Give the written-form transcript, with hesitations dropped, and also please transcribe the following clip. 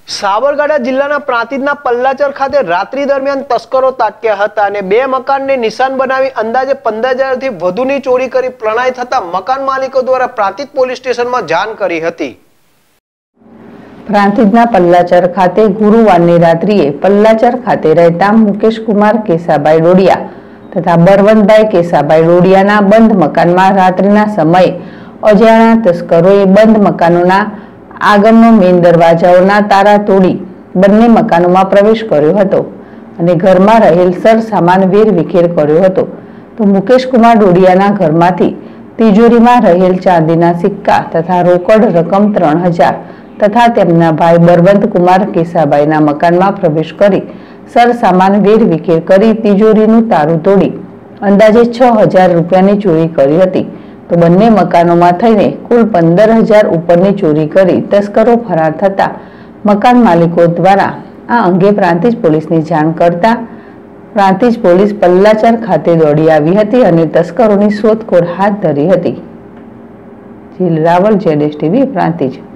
સાબરકાંઠા જિલ્લાના પ્રાંતિજના પલ્લાચર ખાતે રાત્રિ દરમિયાન તસ્કરો તાક્યા હતા અને બે મકાનને નિશાન બનાવી અંદાજે 15,000 થી વધુની ચોરી કરી પકડાઈ થતા મકાન માલિકો દ્વારા પ્રાંતિજ પોલીસ સ્ટેશનમાં જાણ કરી હતી। પ્રાંતિજના પલ્લાચર ખાતે ગુરુવારની રાત્રિએ પલ્લાચર ખાતે રહેતા મુકેશ કુમાર કેસાભાઈ ડોડિયા તથા બરવંતભાઈ કેસાભાઈ ડોડિયાના બંધ મકાનમાં રાત્રિના સમયે અજાણ્યા તસ્કરોએ બંધ મકાનોના આગળનો મેઇન દરવાજાઓના તારા તોડી બંને મકાનોમાં પ્રવેશ કર્યો હતો અને ઘરમાં રહેલ સર સામાન વેરવિખેર કર્યો હતો। તો મુકેશ કુમાર ડોડિયાના ઘરમાંથી તિજોરીમાં રહેલ ચાંદીના સિક્કા તથા રોકડ રકમ 3,000 તથા તેમના ભાઈ બરવંત કુમાર કેસાભાઈના મકાનમાં પ્રવેશ કરી સર સામાન વેરવિખેર કરી તિજોરીનું તારું તોડી અંદાજે 6,000 રૂપિયાની ચોરી કરી હતી। તો બંને મકાનોમાં થઈને કુલ 15,000 ઉપરની ચોરી કરી તસ્કરો ફરાર થતા મકાન માલિકો દ્વારા આ અંગે પ્રાંતિજ પોલીસની જાણ કરતા પ્રાંતિજ પોલીસ પલ્લાચર ખાતે દોડી આવી હતી અને તસ્કરોની શોધખોળ હાથ ધરી હતી। જીલ રાવલ, ZSTV, પ્રાંતિજ।